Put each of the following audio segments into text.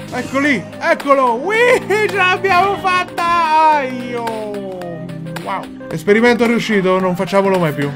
Ecco lì, eccolo. Wih, ce l'abbiamo fatta. Wow. Esperimento riuscito, non facciamolo mai più.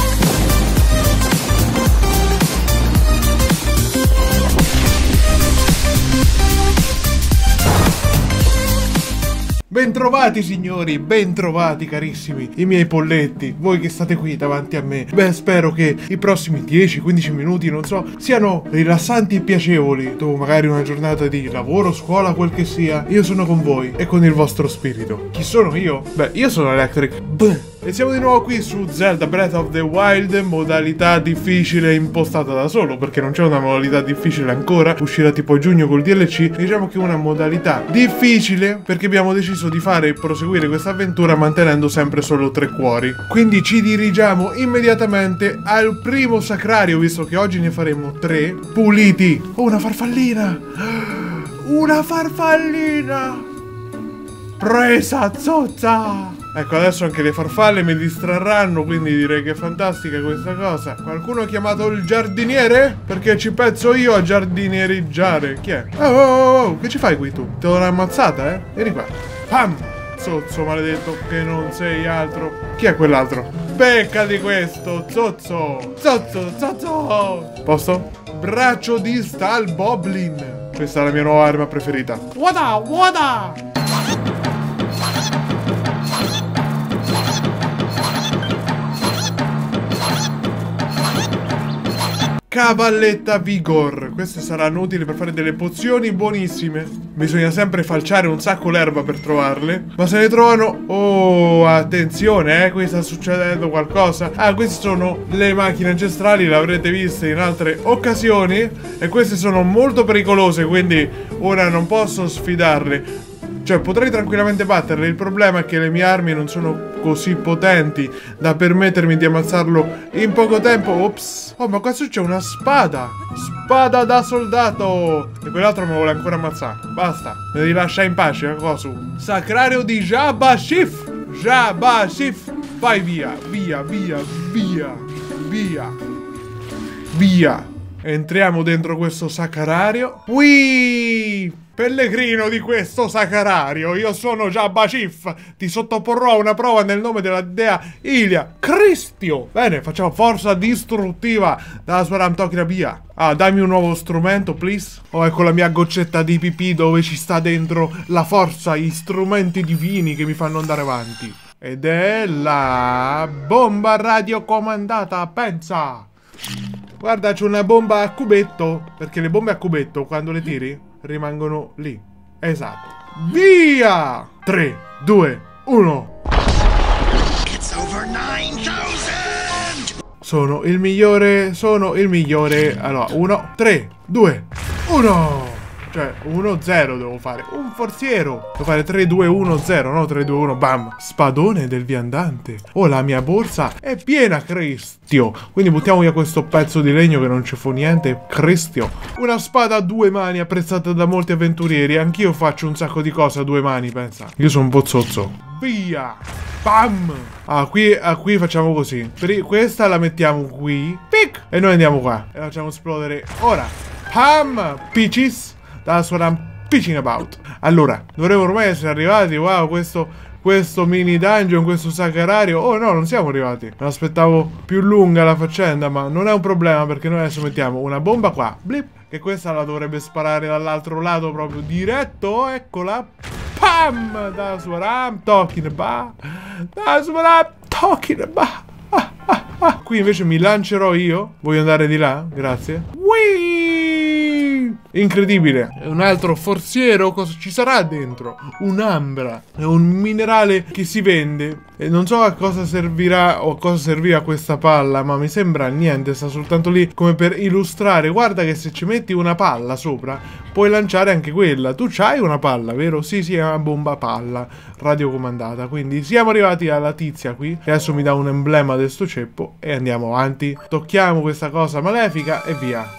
Bentrovati signori, bentrovati carissimi, i miei polletti, voi che state qui davanti a me. Beh, spero che i prossimi 10-15 minuti, non so, siano rilassanti e piacevoli. Dopo magari una giornata di lavoro, scuola, quel che sia, io sono con voi e con il vostro spirito. Chi sono io? Beh, io sono Electric. E siamo di nuovo qui su Zelda Breath of the Wild, modalità difficile impostata da solo, perché non c'è una modalità difficile ancora, uscirà tipo a giugno col DLC. Diciamo che è una modalità difficile perché abbiamo deciso di fare e proseguire questa avventura mantenendo sempre solo 3 cuori. Quindi ci dirigiamo immediatamente al primo sacrario, visto che oggi ne faremo 3 puliti. Oh, una farfallina! Una farfallina! Presa zozza! Ecco, adesso anche le farfalle mi distrarranno, quindi direi che è fantastica questa cosa. Qualcuno ha chiamato il giardiniere? Perché ci penso io a giardiniereggiare. Chi è? Oh, che ci fai qui tu? Te l'ho ammazzata, eh? Vieni qua. Pam! Zozzo maledetto che non sei altro. Chi è quell'altro? Becca di questo, zozzo! Zozzo! Posto? Braccio di Stal Boblin. Questa è la mia nuova arma preferita. Wada! Cavalletta Vigor. Queste saranno utili per fare delle pozioni buonissime. Bisogna sempre falciare un sacco l'erba per trovarle. Ma se ne trovano... Oh, attenzione, qui sta succedendo qualcosa. Ah, queste sono le macchine ancestrali, le avrete viste in altre occasioni. E queste sono molto pericolose, quindi ora non posso sfidarle. Cioè, potrei tranquillamente batterle. Il problema è che le mie armi non sono così potenti da permettermi di ammazzarlo in poco tempo. Ops. Oh, ma qua c'è una spada. Spada da soldato. E quell'altro me lo vuole ancora ammazzare. Basta. Mi rilascia in pace. Cosa? Sacrario di Jabashif. Vai via. Via. Entriamo dentro questo sacrario. Whee! Pellegrino di questo sacrario, io sono Jabashif. Ti sottoporrò a una prova nel nome della dea Ilia Cristio. Bene, facciamo forza distruttiva dalla Swaram Tokina Bia. Ah, dammi un nuovo strumento, please. Oh, ecco la mia goccetta di pipì dove ci sta dentro la forza, gli strumenti divini che mi fanno andare avanti. Ed è la bomba radiocomandata, pensa. Guarda, c'è una bomba a cubetto, perché le bombe a cubetto, quando le tiri, rimangono lì. Esatto. Via! 3, 2, 1. It's over 9000! Sono il migliore. Allora, 1, 3, 2, 1. Cioè, 1-0 devo fare. Un forziero. Devo fare 3-2-1-0, no? 3-2-1, bam. Spadone del viandante. Oh, la mia borsa è piena, Cristio. Quindi buttiamo via questo pezzo di legno che non ci fu niente. Cristio. Una spada a 2 mani apprezzata da molti avventurieri. Anch'io faccio un sacco di cose a 2 mani, pensa. Io sono un po' zozzo. Via. Bam. Ah, qui facciamo così. Questa la mettiamo qui. Pic. E noi andiamo qua. E la facciamo esplodere ora. Pam. Peaches. That's what I'm pitching about. Allora, dovremmo ormai essere arrivati. Wow, questo mini dungeon, questo sacrario. Oh no, non siamo arrivati. Me l'aspettavo più lunga la faccenda, ma non è un problema perché noi adesso mettiamo una bomba qua. Blip. Che questa la dovrebbe sparare dall'altro lato proprio diretto. Eccola. Pam. That's what I'm talking about. That's what I'm talking about. Qui invece mi lancerò io. Voglio andare di là, grazie. Whee! Incredibile. Un altro forziero. Cosa ci sarà dentro? Un'ambra. È un minerale che si vende. E non so a cosa servirà o a cosa serviva questa palla, ma mi sembra niente. Sta soltanto lì come per illustrare. Guarda che se ci metti una palla sopra puoi lanciare anche quella. Tu c'hai una palla, vero? Sì, è una bomba palla radiocomandata. Quindi siamo arrivati alla tizia qui, che adesso mi dà un emblema di sto ceppo. E andiamo avanti. Tocchiamo questa cosa malefica e via.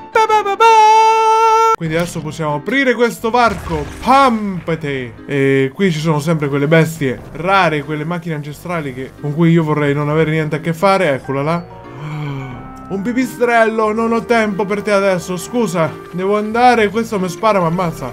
Quindi adesso possiamo aprire questo varco. Pampete. E qui ci sono sempre quelle bestie rare, quelle macchine ancestrali con cui io vorrei non avere niente a che fare. Eccola là. Un pipistrello, non ho tempo per te adesso, scusa. Devo andare, questo mi spara, mi ammazza.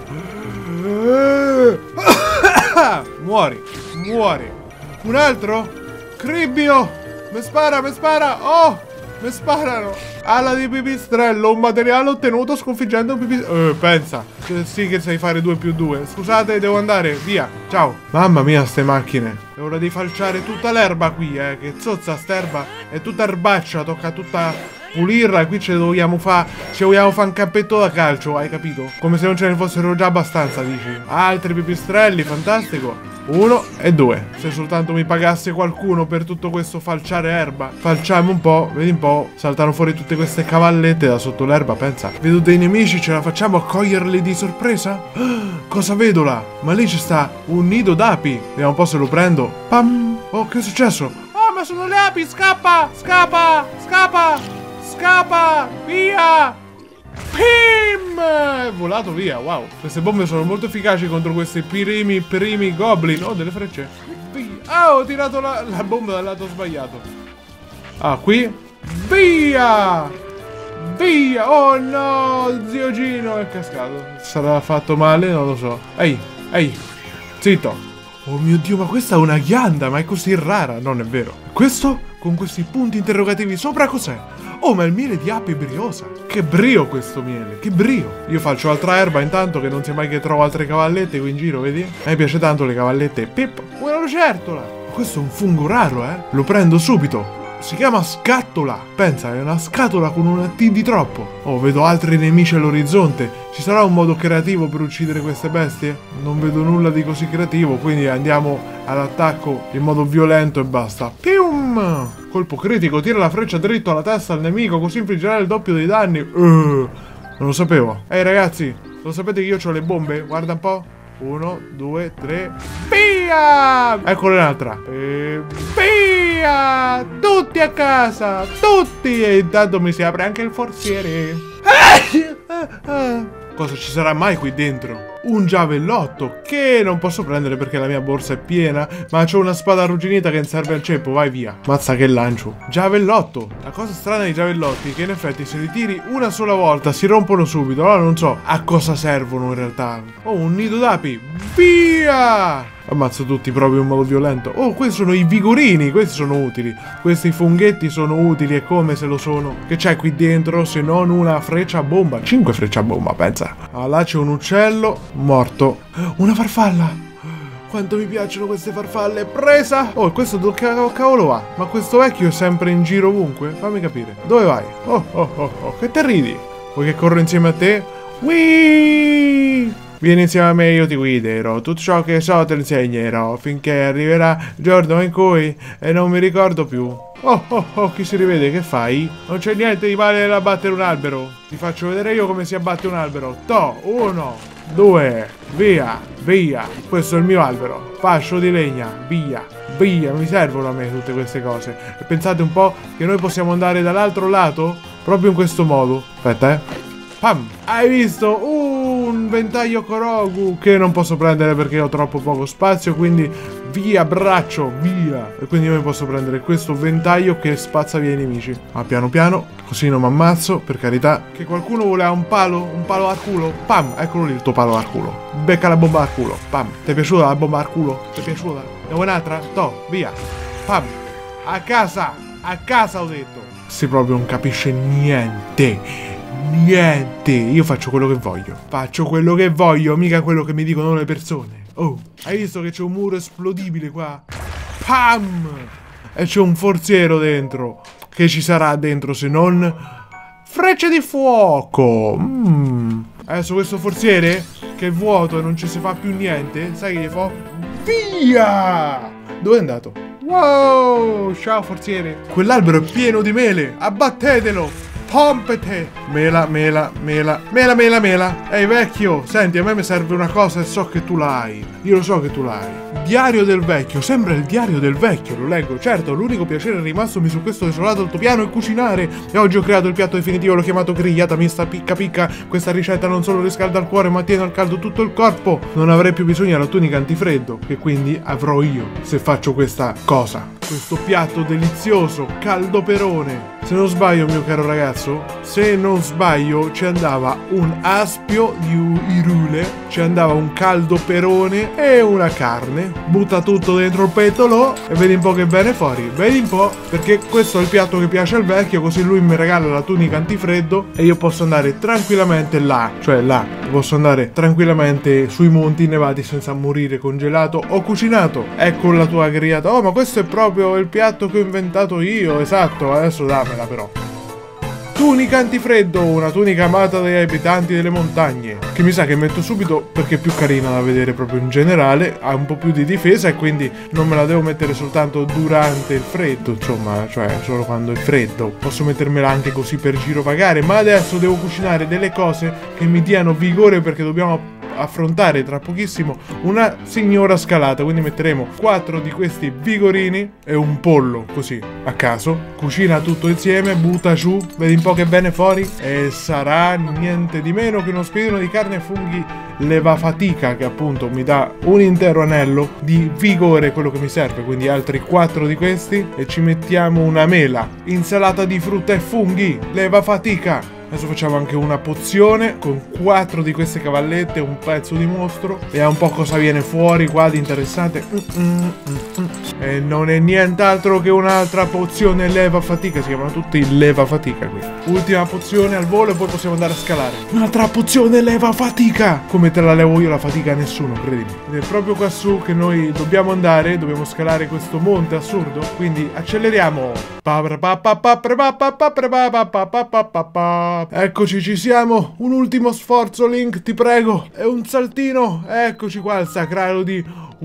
Muori, muori. Un altro? Cribbio! Mi spara, mi spara! Oh! Mi sparano! Ala di pipistrello, un materiale ottenuto sconfiggendo un pipistrello. Pensa, sì che sai fare 2+2. Scusate, devo andare, via. Ciao. Mamma mia, ste macchine. È ora di falciare tutta l'erba qui, che zozza st'erba. È tutta erbaccia, tocca tutta pulirla. E qui ci vogliamo fare un campetto da calcio, hai capito? Come se non ce ne fossero già abbastanza, dici. Altri pipistrelli, fantastico. 1 e 2. Se soltanto mi pagasse qualcuno per tutto questo falciare erba. Falciamo un po', vedi un po'. Saltano fuori tutte queste cavallette da sotto l'erba, pensa. Vedo dei nemici, ce la facciamo a coglierli di sorpresa? Cosa vedo là? Ma lì ci sta un nido d'api. Vediamo un po' se lo prendo. Pam! Oh, che è successo? Oh, ma sono le api! Scappa! Scappa! Scappa! Scappa! Via! Pim! È volato via, wow. Queste bombe sono molto efficaci contro questi primi goblin. Oh, delle frecce. Ah, ho tirato la bomba dal lato sbagliato. Ah, qui. Via! Via! Oh no, zio Gino è cascato. Sarà fatto male? Non lo so. Ehi, ehi, zitto. Oh mio Dio, ma questa è una ghianda, ma è così rara. Non è vero. Questo, con questi punti interrogativi sopra, cos'è? Oh, ma è il miele di api briosa. Che brio questo miele, che brio. Io faccio altra erba intanto, che non sia mai che trovo altre cavallette qui in giro, vedi? A me piace tanto le cavallette. Pip, una lucertola. Questo è un fungo raro, Lo prendo subito. Si chiama scatola. Pensa, è una scatola con una T di troppo. Oh, vedo altri nemici all'orizzonte. Ci sarà un modo creativo per uccidere queste bestie? Non vedo nulla di così creativo, quindi andiamo all'attacco in modo violento e basta. Pium! Colpo critico, tira la freccia dritto alla testa al nemico, così infliggerà il doppio dei danni. Non lo sapevo. Ehi ragazzi, lo sapete che io ho le bombe? Guarda un po'. 1, 2, 3. Via! Eccolo un'altra. E via! Tutti a casa! Tutti! E intanto mi si apre anche il forziere. Cosa ci sarà mai qui dentro? Un giavellotto che non posso prendere perché la mia borsa è piena, ma c'ho una spada arrugginita che serve al ceppo, vai via. Mazza che lancio. Giavellotto. La cosa strana dei giavellotti è che in effetti se li tiri una sola volta si rompono subito, allora non so a cosa servono in realtà. Oh, un nido d'api. Via! Ammazzo tutti proprio in modo violento. Oh, questi sono i vigorini, questi sono utili. Questi funghetti sono utili, e come se lo sono. Che c'è qui dentro se non una freccia bomba? 5 freccia bomba, pensa. Ah, là c'è un uccello morto. Una farfalla. Quanto mi piacciono queste farfalle. Presa. Oh, questo che cavolo va? Ma questo vecchio è sempre in giro ovunque? Fammi capire. Dove vai? Oh, che te ridi? Vuoi che corro insieme a te? Whee! Vieni insieme a me, io ti guiderò. Tutto ciò che so te lo insegnerò, finché arriverà il giorno in cui non mi ricordo più. Oh, chi si rivede, che fai? Non c'è niente di male nell'abbattere un albero. Ti faccio vedere io come si abbatte un albero. 1, 2, via. Questo è il mio albero. Fascio di legna, via. Mi servono a me tutte queste cose. E pensate un po' che noi possiamo andare dall'altro lato proprio in questo modo. Aspetta, Pam! Hai visto? Un ventaglio Korogu che non posso prendere perché ho troppo poco spazio, quindi via braccio, via! E quindi io mi posso prendere questo ventaglio che spazza via i nemici. Ma piano piano, così non mi ammazzo, per carità. Che qualcuno voleva un palo al culo? Pam! Eccolo lì il tuo palo al culo. Becca la bomba al culo. Pam! Ti è piaciuta la bomba al culo? Ti è piaciuta? Ne vuoi un'altra? Via! Pam! A casa ho detto! Si proprio non capisce niente. Io faccio quello che voglio. Mica quello che mi dicono le persone. Oh, hai visto che c'è un muro esplodibile qua? Pam! E c'è un forziero dentro. Che ci sarà dentro se non frecce di fuoco? Adesso questo forziere, che è vuoto e non ci si fa più niente, sai che gli fa? Via! Dove è andato? Wow! Ciao forziere. Quell'albero è pieno di mele. Abbattetelo! Pompete! Mela. Ehi vecchio, senti, a me mi serve una cosa e so che tu l'hai. Io lo so che tu l'hai. Diario del vecchio, sembra il diario del vecchio, lo leggo. Certo, l'unico piacere rimastomi su questo desolato altopiano è cucinare. E oggi ho creato il piatto definitivo, l'ho chiamato grigliata mista picca. Questa ricetta non solo riscalda il cuore, ma tiene al caldo tutto il corpo. Non avrei più bisogno della tunica antifreddo, che quindi avrò io se faccio questa cosa. questo piatto delizioso, caldoperone. Se non sbaglio, mio caro ragazzo, se non sbaglio ci andava un aspio di irule, ci andava un caldoperone e una carne. Butta tutto dentro il petolo e vedi un po' che viene fuori. Vedi un po', perché questo è il piatto che piace al vecchio, così lui mi regala la tunica antifreddo e io posso andare tranquillamente là, cioè là, posso andare tranquillamente sui monti innevati senza morire congelato o cucinato. Ecco la tua grigliata. Oh, ma questo è proprio il piatto che ho inventato io, esatto, adesso dammela però. Tunica antifreddo, una tunica amata dagli abitanti delle montagne, che mi sa che metto subito perché è più carina da vedere proprio in generale, ha un po' più di difesa e quindi non me la devo mettere soltanto durante il freddo, insomma, cioè solo quando è freddo. Posso mettermela anche così per girovagare, ma adesso devo cucinare delle cose che mi diano vigore perché dobbiamo affrontare tra pochissimo una signora scalata, quindi metteremo 4 di questi vigorini e un pollo così a caso, cucina tutto insieme, butta giù, vedi un po' che viene fuori e sarà niente di meno che uno spiedino di carne e funghi levafatica che appunto mi dà un intero anello di vigore, quello che mi serve, quindi altri 4 di questi e ci mettiamo una mela, insalata di frutta e funghi levafatica. Adesso facciamo anche una pozione con 4 di queste cavallette, un pezzo di mostro. Vediamo un po' cosa viene fuori qua di interessante. E non è nient'altro che un'altra pozione leva fatica. Si chiamano tutti leva fatica qui. Ultima pozione al volo e poi possiamo andare a scalare. Un'altra pozione leva fatica. Come te la levo io la fatica a nessuno, credimi. Ed è proprio qua su che noi dobbiamo andare. Dobbiamo scalare questo monte assurdo. Quindi acceleriamo. Eccoci, ci siamo. Un ultimo sforzo, Link, ti prego. E un saltino. Eccoci qua al sacrario di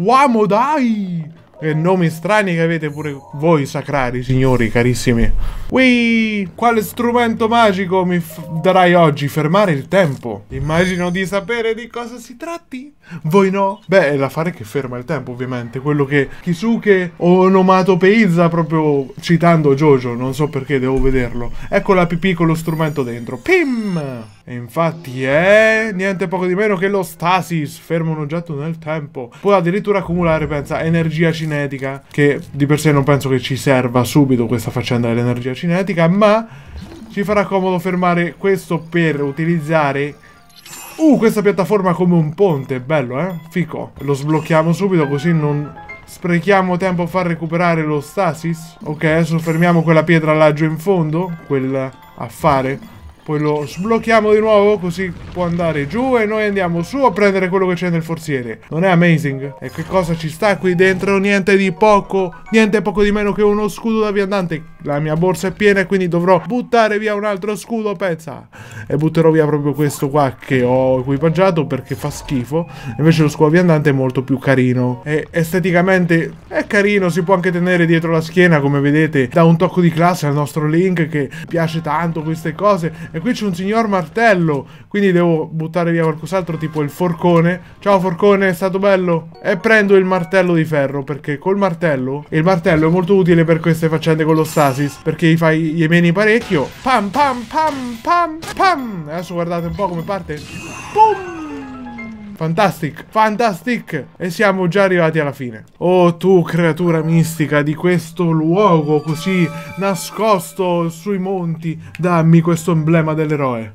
Wamodai. Che nomi strani che avete pure voi sacrari, signori carissimi. Ui, quale strumento magico mi darai oggi? Fermare il tempo. Immagino di sapere di cosa si tratti. Voi no? Beh, è l'affare che ferma il tempo, ovviamente. Quello che Kisuke onomatopeizza proprio citando Jojo. Non so perché, devo vederlo. Ecco la pipì con lo strumento dentro. Pim! E infatti è niente poco di meno che lo stasis, ferma un oggetto nel tempo. Può addirittura accumulare, pensa, energia cinetica, che di per sé non penso che ci serva subito questa faccenda dell'energia cinetica, ma ci farà comodo fermare questo per utilizzare questa piattaforma come un ponte. Bello, fico. Lo sblocchiamo subito così non sprechiamo tempo a far recuperare lo stasis. Ok, adesso fermiamo quella pietra laggiù in fondo, quel affare. Poi lo sblocchiamo di nuovo, così può andare giù e noi andiamo su a prendere quello che c'è nel forziere. Non è amazing? E che cosa ci sta qui dentro? Niente poco di meno che uno scudo da viandante. La mia borsa è piena e quindi dovrò buttare via un altro scudo, pensa. E butterò via proprio questo qua che ho equipaggiato perché fa schifo. Invece lo scudo viandante è molto più carino. E esteticamente è carino, si può anche tenere dietro la schiena, come vedete. Dà un tocco di classe al nostro Link che piace tanto queste cose. E qui c'è un signor martello, quindi devo buttare via qualcos'altro tipo il forcone. Ciao forcone, è stato bello. E prendo il martello di ferro, perché col martello, il martello è molto utile per queste faccende con lo stasis, perché gli meni parecchio. Pam pam pam pam pam. Adesso guardate un po' come parte. Pum. Fantastic, fantastic. E siamo già arrivati alla fine. Oh tu creatura mistica di questo luogo così nascosto sui monti, dammi questo emblema dell'eroe.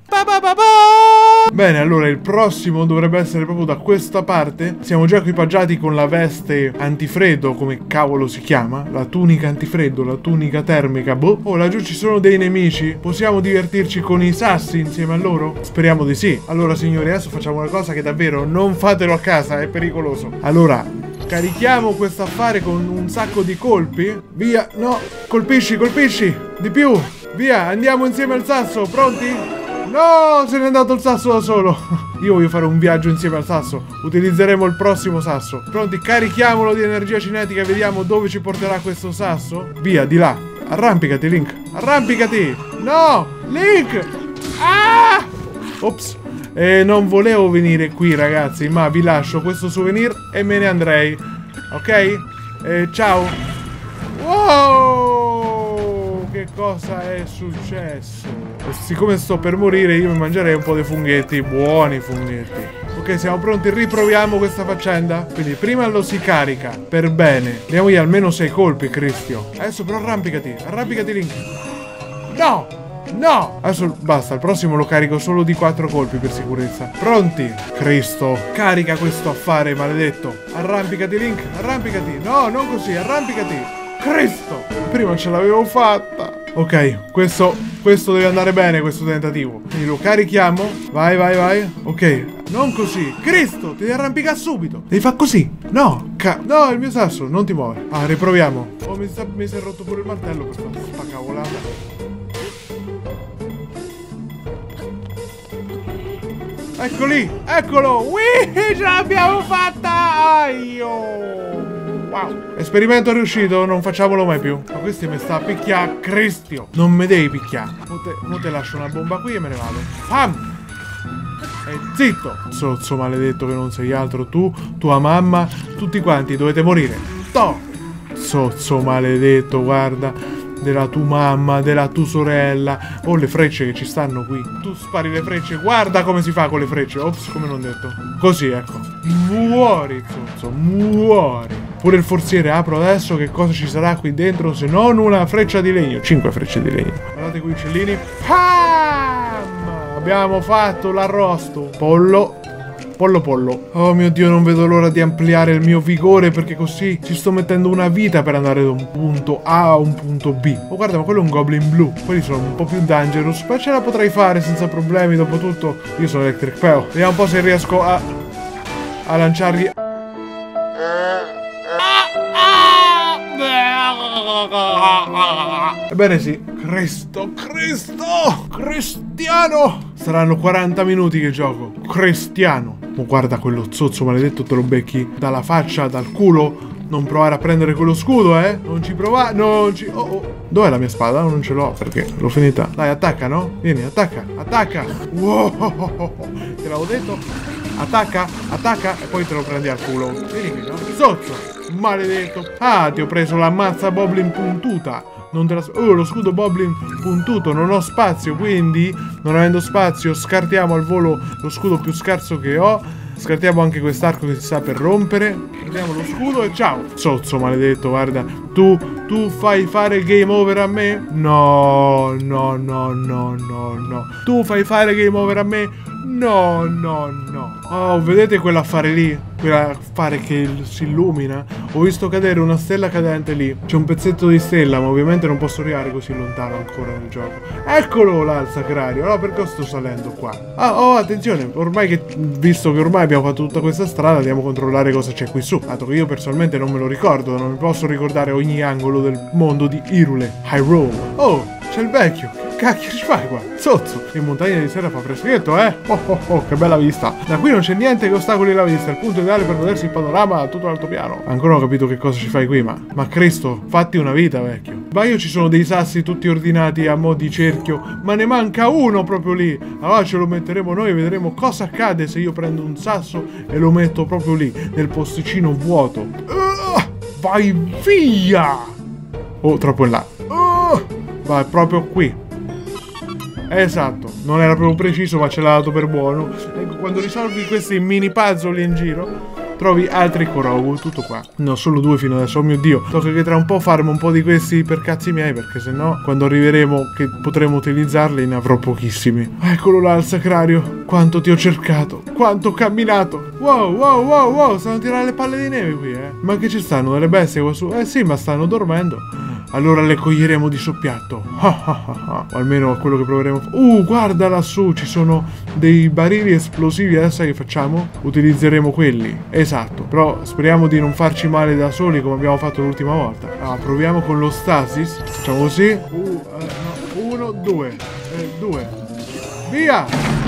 Bene, allora il prossimo dovrebbe essere proprio da questa parte. Siamo già equipaggiati con la veste antifreddo, come cavolo si chiama? La tunica antifreddo, la tunica termica, boh. Oh, laggiù ci sono dei nemici. Possiamo divertirci con i sassi insieme a loro? Speriamo di sì. Allora signori, adesso facciamo una cosa che davvero non fatelo a casa, è pericoloso. Allora, carichiamo questo affare con un sacco di colpi. Via, no, colpisci, colpisci. Di più, via, andiamo insieme al sasso, pronti? No, se n'è andato il sasso da solo. Io voglio fare un viaggio insieme al sasso. Utilizzeremo il prossimo sasso. Pronti? Carichiamolo di energia cinetica e vediamo dove ci porterà questo sasso. Via, di là. Arrampicati, Link. Arrampicati. No, Link. Ah! Ops. Non volevo venire qui, ragazzi, ma vi lascio questo souvenir e me ne andrei. Ok? Ciao. Wow! Che cosa è successo? Siccome sto per morire io mi mangerei un po' dei funghetti. Buoni funghetti. Ok, Ok, siamo pronti, riproviamo questa faccenda. Quindi prima lo si carica, per bene. Diamogli almeno 6 colpi, Cristio. Adesso però arrampicati Link. No! No! Adesso basta, il prossimo lo carico solo di 4 colpi per sicurezza. Pronti? Cristo, carica questo affare maledetto. Arrampicati Link, arrampicati. No, non così, arrampicati. Cristo! Prima ce l'avevo fatta. Ok, questo deve andare bene, questo tentativo. Quindi lo carichiamo. Vai. Ok, non così. Cristo, ti devi arrampicare subito. Devi fare così. No, no, il mio sasso, non ti muove. Ah, riproviamo. Oh, mi si è rotto pure il martello per fare sta cavolata. Ecco lì, eccolo. Ce l'abbiamo fatta. Wow. Esperimento riuscito, non facciamolo mai più. Ma questi mi sta a picchiare, Cristio. Non me devi picchiare. Mo te lascio una bomba qui e me ne vado. Fam! E zitto! Sozzo maledetto che non sei altro. Tu, tua mamma, tutti quanti dovete morire. To! Sozzo maledetto, guarda. Della tua mamma, della tua sorella. Oh, le frecce che ci stanno qui. Tu spari le frecce, guarda come si fa con le frecce. Ops, come non detto. Così, ecco. Muori, zozzo, muori. Pure il forziere apro adesso, che cosa ci sarà qui dentro se non una freccia di legno. 5 frecce di legno. Guardate qui i uccellini. Pam! Abbiamo fatto l'arrosto. Pollo. Oh mio Dio, non vedo l'ora di ampliare il mio vigore, perché così ci sto mettendo una vita per andare da un punto A a un punto B. Oh guarda, ma quello è un goblin blu. Quelli sono un po' più dangerous, ma ce la potrei fare senza problemi. Dopotutto io sono Electric Peo. Vediamo un po' se riesco a lanciargli. Ebbene sì. Cristiano! Saranno 40 minuti che gioco. Cristiano. Oh, guarda quello zozzo maledetto, te lo becchi dalla faccia, dal culo. Non provare a prendere quello scudo, eh? Non ci provare, Oh. Dov'è la mia spada? Non ce l'ho perché l'ho finita. Dai, attacca, no? Vieni, attacca. Wow. Te l'avevo detto? Attacca e poi te lo prendi al culo. Vieni qui, no? Zozzo, maledetto. Ah, ti ho preso la mazza Boblin puntuta. Non te la... Oh, lo scudo Boblin puntuto. Non ho spazio, quindi, non avendo spazio, scartiamo al volo lo scudo più scarso che ho. Scartiamo anche quest'arco che si sta per rompere. Prendiamo lo scudo e ciao. Zozzo maledetto, guarda. Tu fai fare il game over a me? No. Tu fai fare game over a me? No. Oh, vedete quell'affare lì? Quell'affare che si illumina? Ho visto cadere una stella cadente lì. C'è un pezzetto di stella, ma ovviamente non posso arrivare così lontano ancora nel gioco. Eccolo là il sacrario. Allora perché sto salendo qua? Attenzione, visto che ormai abbiamo fatto tutta questa strada, andiamo a controllare cosa c'è qui su. Dato che io personalmente non me lo ricordo, non mi posso ricordare ogni angolo del mondo di Hyrule. Oh, c'è il vecchio. Cacchio ci fai qua? Zozzo, in montagna di sera fa freschetto, eh? Oh, che bella vista. Da qui non c'è niente che ostacoli la vista. Il punto ideale per godersi il panorama a tutto l'altopiano. Ancora non ho capito che cosa ci fai qui, ma Cristo, fatti una vita, vecchio. Ma io ci sono dei sassi tutti ordinati a mo' di cerchio, ma ne manca uno proprio lì. Allora ce lo metteremo noi e vedremo cosa accade se io prendo un sasso e lo metto proprio lì, nel posticino vuoto. Vai via! Oh, troppo in là. Vai proprio qui. Esatto, non era proprio preciso, ma ce l'ha dato per buono. Ecco, quando risolvi questi mini puzzle in giro, trovi altri Korogu, tutto qua. No, solo 2 fino adesso, oh mio Dio. Tocca che tra un po' farmo un po' di questi per cazzi miei, perché sennò quando arriveremo che potremo utilizzarli ne avrò pochissimi. Eccolo là il sacrario. Quanto ti ho cercato, quanto ho camminato. Wow, stanno a tirare le palle di neve qui, eh. Ma che ci stanno delle bestie qua su? Sì, ma stanno dormendo. Allora le coglieremo di soppiatto. O almeno quello che proveremo. Guarda lassù, ci sono dei barili esplosivi. Adesso che facciamo? Utilizzeremo quelli. Esatto. Però speriamo di non farci male da soli come abbiamo fatto l'ultima volta. Proviamo con lo stasis. Facciamo così. 1, 2. 2. Via!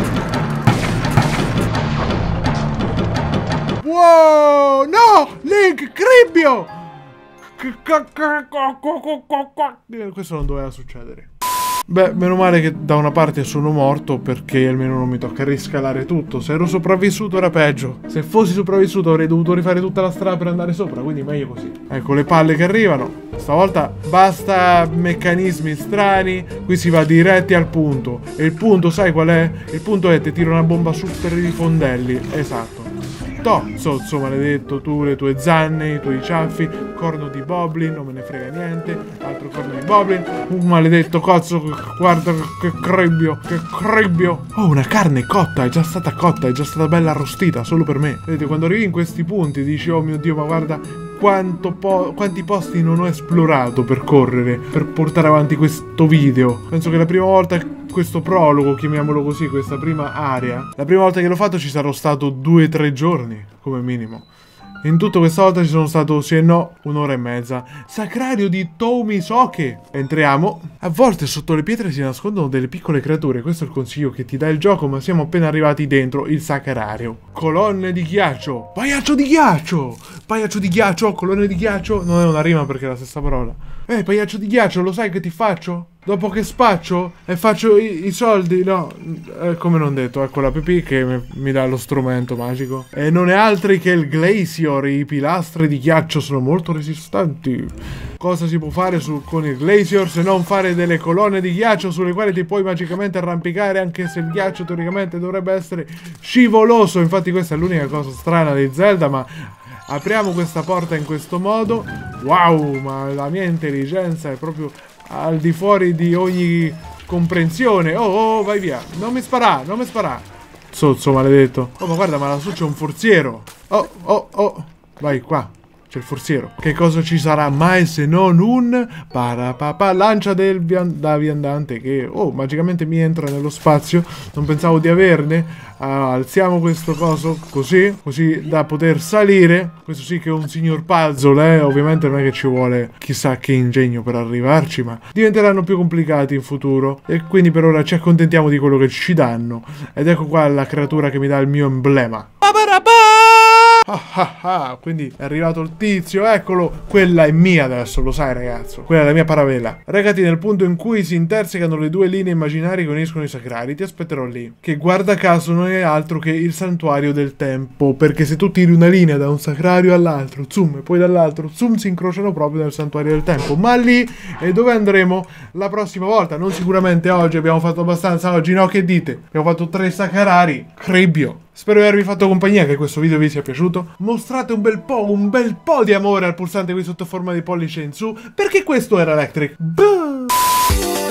Wow! No! Link! Cribbio! Questo non doveva succedere. Beh, meno male che da una parte sono morto, perché almeno non mi tocca riscalare tutto. Se ero sopravvissuto era peggio. Se fossi sopravvissuto avrei dovuto rifare tutta la strada per andare sopra, quindi meglio così. Ecco le palle che arrivano. Stavolta basta meccanismi strani, qui si va diretti al punto. E il punto sai qual è? Il punto è ti tiro una bomba su per i fondelli. Esatto. Zozzo maledetto, tu, le tue zanne, i tuoi ciaffi, corno di Boblin, non me ne frega niente, altro corno di Boblin, un maledetto cozzo, guarda che cribbio. Oh, una carne cotta, è già stata cotta, è già stata bella arrostita, solo per me. Vedete, quando arrivi in questi punti dici, oh mio Dio, ma guarda quanti posti non ho esplorato per correre, per portare avanti questo video. Penso che la prima volta, questo prologo, chiamiamolo così, questa prima area, la prima volta che l'ho fatto ci sarò stato 2-3 giorni, come minimo. In tutta questa volta ci sono stato, sì e no, 1 ora e mezza. Sacrario di Toumisoke. Entriamo. A volte sotto le pietre si nascondono delle piccole creature. Questo è il consiglio che ti dà il gioco, ma siamo appena arrivati dentro il sacrario. Colonne di ghiaccio. Pagliaccio di ghiaccio. Pagliaccio di ghiaccio, colonne di ghiaccio. Non è una rima perché è la stessa parola. Pagliaccio di ghiaccio, lo sai che ti faccio? Dopo che spaccio e faccio i soldi, no, come non detto, ecco la pipì che mi dà lo strumento magico. E non è altri che il Glacier, i pilastri di ghiaccio sono molto resistenti. Cosa si può fare con il Glacier se non fare delle colonne di ghiaccio sulle quali ti puoi magicamente arrampicare, anche se il ghiaccio teoricamente dovrebbe essere scivoloso. Infatti questa è l'unica cosa strana di Zelda, ma apriamo questa porta in questo modo. Wow, ma la mia intelligenza è proprio al di fuori di ogni comprensione. Oh, vai via. Non mi sparà, non mi sparà. Zozzo maledetto. Oh, ma guarda, ma lassù c'è un forziero. Oh. Vai qua. C'è il forziero. Che cosa ci sarà mai se non un parapapa lancia da viandante che, oh, magicamente mi entra nello spazio. Non pensavo di averne. Alziamo questo coso così da poter salire. Questo sì che è un signor puzzle, ovviamente non è che ci vuole chissà che ingegno per arrivarci, ma diventeranno più complicati in futuro. E quindi per ora ci accontentiamo di quello che ci danno. Ed ecco qua la creatura che mi dà il mio emblema. Quindi è arrivato il tizio, eccolo. Quella è mia adesso, lo sai ragazzo. Quella è la mia paravela. Recati nel punto in cui si intersecano le due linee immaginarie che uniscono i sacrari. Ti aspetterò lì. Che guarda caso non è altro che il santuario del tempo. Perché se tu tiri una linea da un sacrario all'altro, zoom, e poi dall'altro, zoom, si incrociano proprio nel santuario del tempo. Ma lì è dove andremo la prossima volta. Non sicuramente oggi, abbiamo fatto abbastanza oggi, no? Che dite? Abbiamo fatto 3 sacrari. Cribbio. Spero di avervi fatto compagnia, che questo video vi sia piaciuto. Mostrate un bel po' di amore al pulsante qui sotto forma di pollice in su, perché questo era Electric. Boom!